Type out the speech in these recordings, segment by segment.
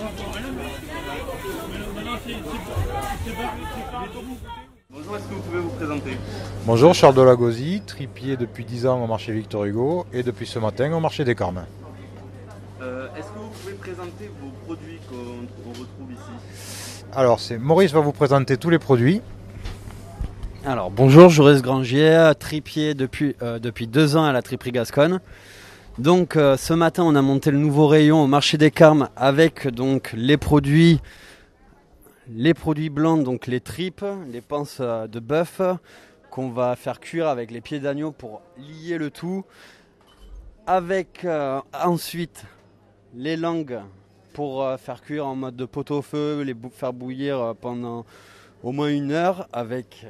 Bonjour, est-ce que vous pouvez vous présenter? Bonjour, Charles Delagosy, tripier depuis 10 ans au marché Victor Hugo et depuis ce matin au marché des Carmes. Est-ce que vous pouvez présenter vos produits qu'on retrouve ici? Alors, Maurice va vous présenter tous les produits. Alors bonjour, Jaurès Grangier, tripier depuis 2 ans à la triperie Gasconne. Donc ce matin on a monté le nouveau rayon au marché des Carmes avec donc les produits blancs, donc les tripes, les panses de bœuf qu'on va faire cuire avec les pieds d'agneau pour lier le tout. Avec ensuite les langues pour faire cuire en mode de pot-au-feu, les faire bouillir pendant au moins 1 heure avec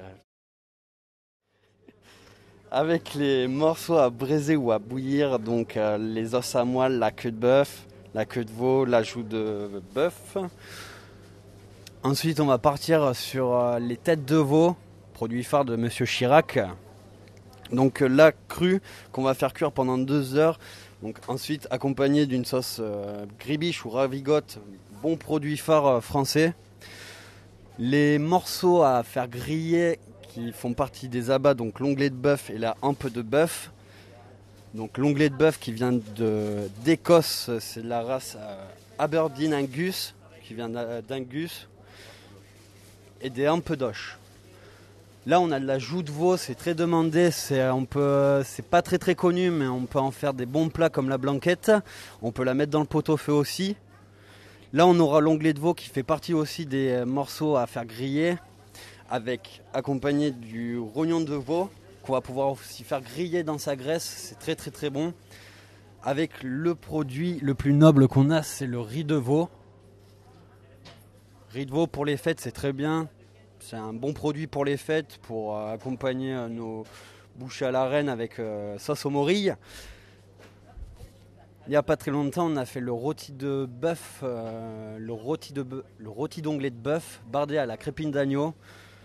les morceaux à braiser ou à bouillir, donc les os à moelle, la queue de bœuf, la queue de veau, la joue de bœuf. Ensuite, on va partir sur les têtes de veau, produit phare de Monsieur Chirac. Donc la crue qu'on va faire cuire pendant 2 heures. Donc ensuite accompagné d'une sauce gribiche ou ravigote, bon produit phare français. Les morceaux à faire griller qui font partie des abats, donc l'onglet de bœuf et la hampe de bœuf. Donc l'onglet de bœuf qui vient d'Écosse, c'est de la race Aberdeen Angus, qui vient d'Angus, et des hampes d'oche. Là on a de la joue de veau, c'est très demandé, c'est pas très connu, mais on peut en faire des bons plats comme la blanquette. On peut la mettre dans le pot-au-feu aussi. Là on aura l'onglet de veau qui fait partie aussi des morceaux à faire griller, accompagné du rognon de veau qu'on va pouvoir aussi faire griller dans sa graisse, c'est très bon. Avec le produit le plus noble qu'on a, c'est le riz de veau. Riz de veau pour les fêtes, c'est très bien. C'est un bon produit pour les fêtes, pour accompagner nos bouchées à la reine avec sauce aux morilles. Il n'y a pas très longtemps, on a fait le rôti de bœuf, le rôti d'onglet de bœuf bardé à la crépine d'agneau.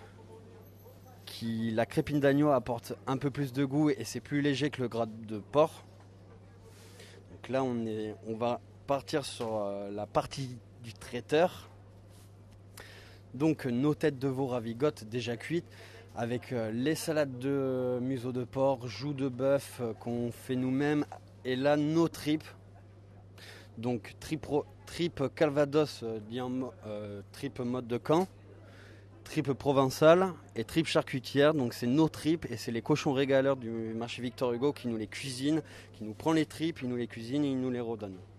La crépine d'agneau apporte un peu plus de goût et c'est plus léger que le gras de porc. Donc là, on va partir sur la partie du traiteur. Donc nos têtes de veau ravigotes déjà cuites avec les salades de museau de porc, joues de bœuf qu'on fait nous-mêmes, et là nos tripes. Donc tripe Calvados, tripe mode de camp, tripe provençale et tripe charcutière. Donc c'est nos tripes et c'est les cochons régaleurs du marché Victor Hugo qui nous les cuisinent, qui nous prend les tripes, ils nous les cuisinent et ils nous les redonnent.